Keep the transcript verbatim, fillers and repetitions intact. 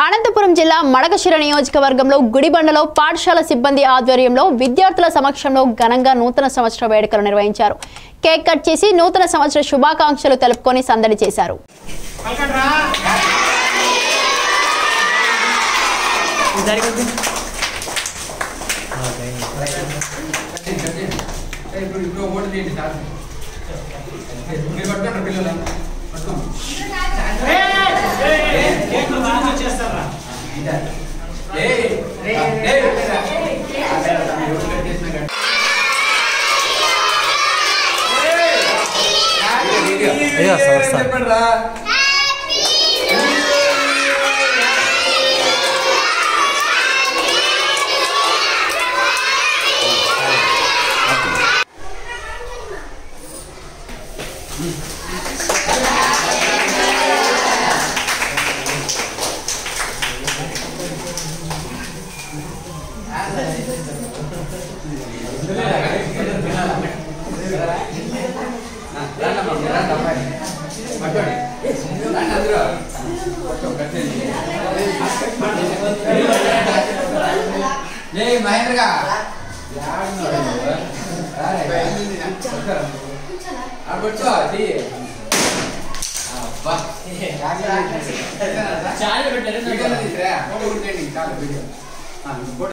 అనంతపురం జిల్లా మడకశ నియోజకవర్గంలో గుడిబండలో పాఠశాల సిబ్బంది ఆధ్వర్యంలో విద్యార్థుల సమక్షంలో ఘనంగా నూతన సంవత్సర వేడుకలు నిర్వహించారు. కేక్ కట్ చేసి నూతన సంవత్సర శుభాకాంక్షలు తెలుపుకొని సందడి చేశారు. చాలా